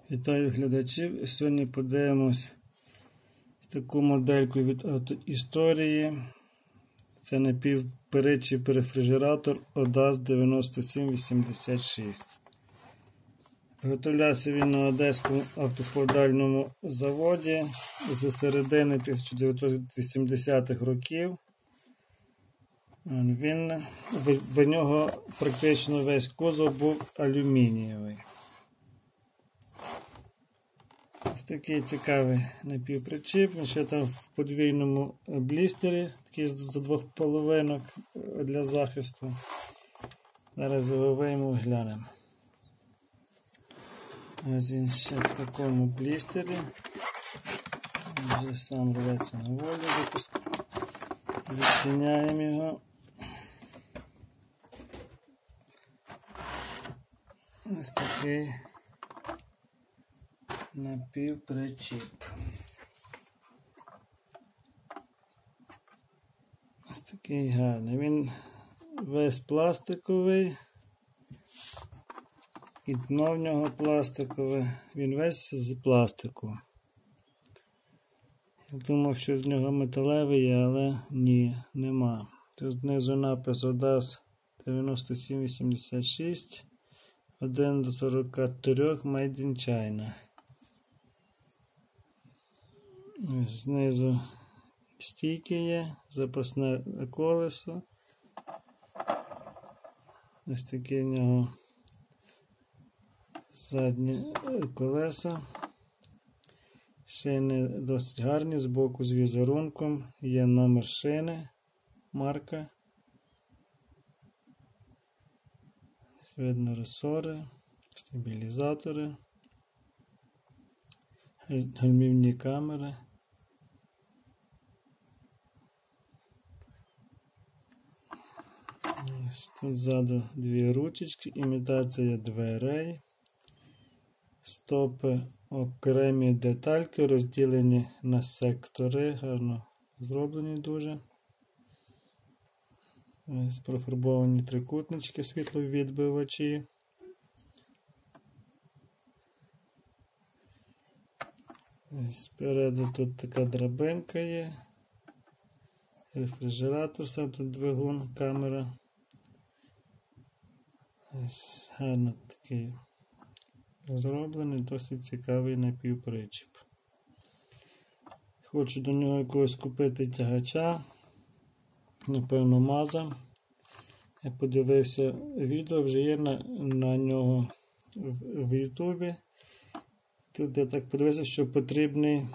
Вітаю глядачів. Сьогодні подивимось таку модельку від автоісторії. Це напівперечіп рефрижератор ODAS 9786. Виготовлявся він на Одеському автоскладальному заводі з середини 1980-х років. В нього практично весь кузов був алюмінієвий. Ось такий цікавий напівпричіп, він ще там в подвійному блістері, такий за двох половинок для захисту. Зараз його виймемо і глянемо. Ось він ще в такому блістері. Вже сам рветься на волю, відчиняємо його. Ось такий напівпричіп. Ось такий гарний. Він весь пластиковий. І дно в нього пластикове. Він весь з пластику. Я думав, що з нього металевий є, але ні, нема. Тут знизу напис ODAS 9786. 1 до 43 Made in China. Знизу стійки є, запасне колесо. Ось такі в нього задні колеса. Шини досить гарні, збоку з візерунком. Є номер шини, марка. Видно ресори, стабілізатори, гальмівні камери. Тут ззаду дві ручечки, імітація дверей, стопи, окремі детальки, розділені на сектори, гарно зроблені дуже. Ось профарбовані трикутнички, світловідбивачі. Спереду тут така драбинка є. Рефрижератор, сам тут двигун, камера. Ось гарно такий зроблений, досить цікавий напівпричіп. Хочу до нього якогось купити тягача. Напевно, маза. Я подивився відео, вже є на нього в Ютубі. Тут я так подивився, що потрібний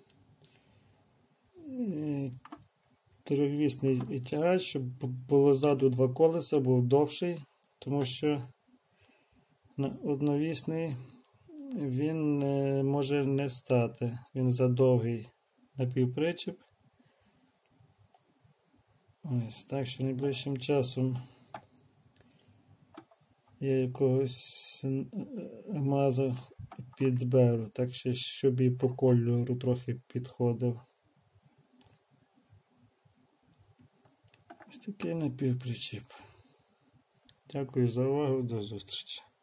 трьохвісний тягач, щоб було ззаду два колеса, був довший, тому що одновісний він може не стати, він задовгий напівпричіп. Ось, так що найближчим часом я якогось маза підберу, так що щоб і по кольору трохи підходив. Ось такий напівпричіп. Дякую за увагу, до зустрічі.